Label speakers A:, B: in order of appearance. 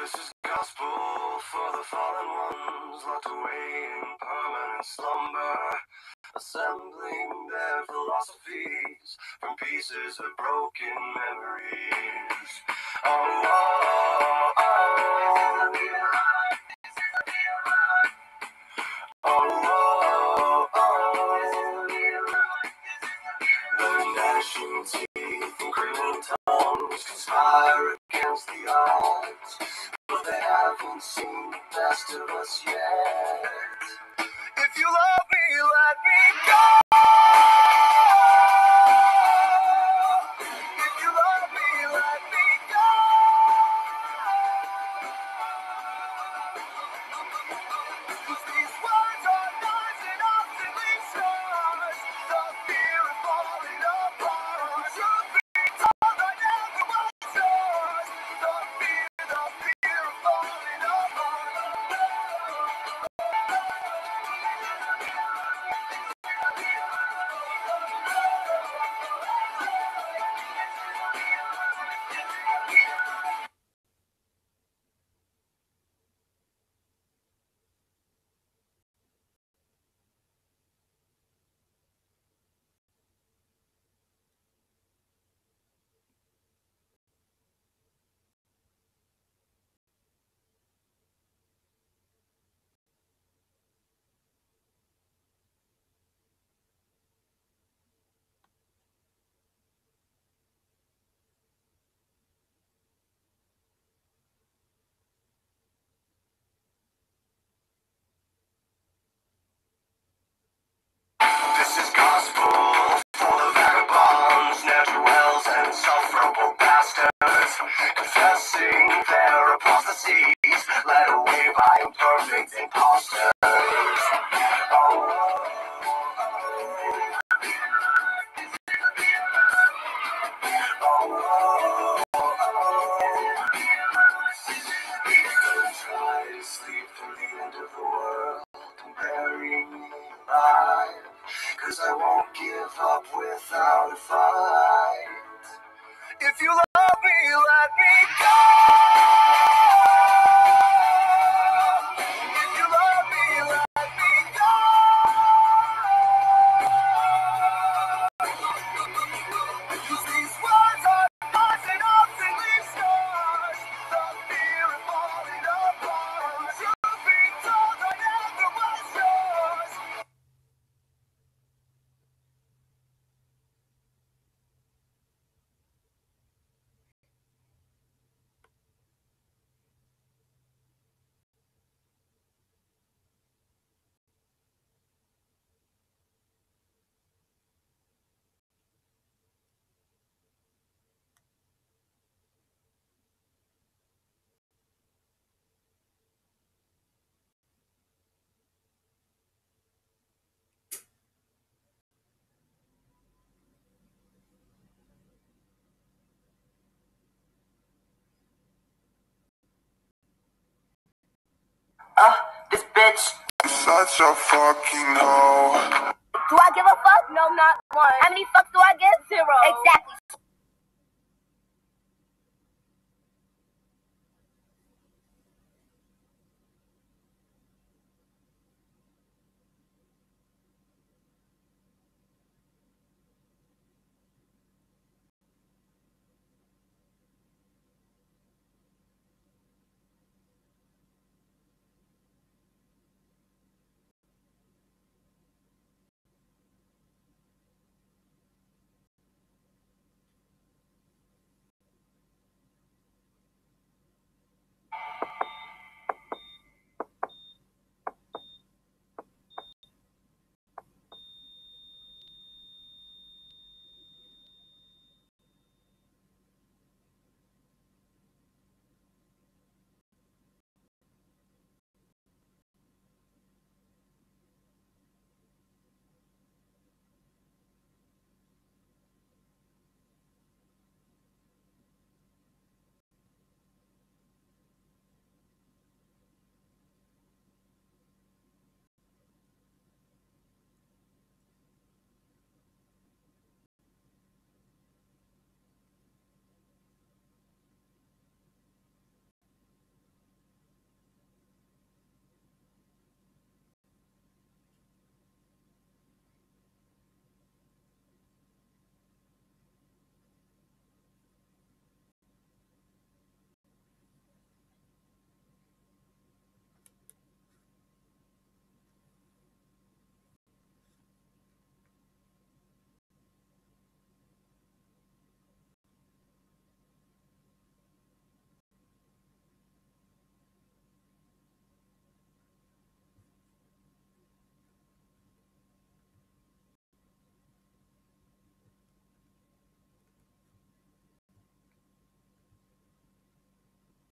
A: This is gospel for the fallen ones, locked away in permanent slumber, assembling their philosophies from pieces of broken memories. Oh, oh, oh, oh, oh, oh. The gnashing teeth and craving tongues conspire against the odds, but they haven't seen the best of us yet. If you love me, let me go. If you love me, let me go. These words are knives and often leave scars. The fear of falling apart. Truth be told, I never was yours. The fear of falling apart. This is gospel for the vagabonds, ne'er-do-wells, and insufferable bastards, confessing their apostasies, led away by imperfect imposters. Oh, oh, try to sleep through the end of the world and bury me alive, 'cause I won't give up without a fight. If you love me, let me go. If you love me, let me go. These words are knives and often leave scars. The fear of falling apart. Truth be told, I never was yours. This bitch. Such a fucking hoe.
B: Do I give a fuck? No, not one. How many fucks do I give? 0. Exactly.